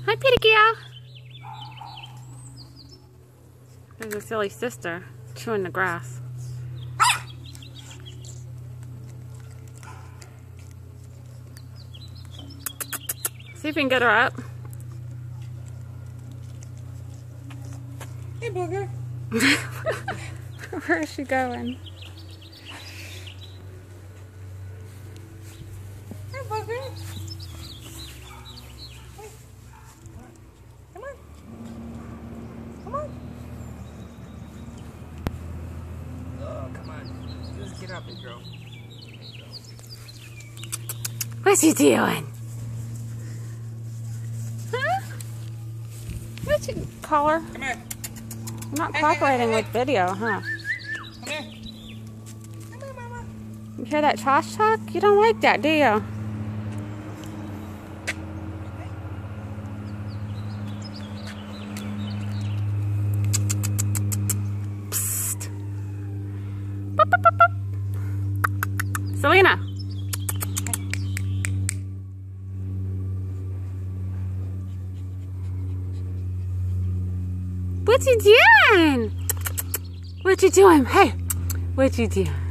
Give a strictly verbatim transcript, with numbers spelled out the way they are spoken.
Hi, Petekia. There's a silly sister chewing the grass. See if we can get her up. Hey, Booger. Where is she going? Hey, Booger. Come on. Come on. Oh, come on. Just get up, big girl. What's he doing? Huh? What'd you call her? Come here. I'm not Hey, cooperating hey, hey, with video, huh? Come here. Come here, Mama. You hear that trash talk? You don't like that, do you? Psst. Boop, boop, boop, boop. Selena. What you doing? What you doing? Hey, what you doing?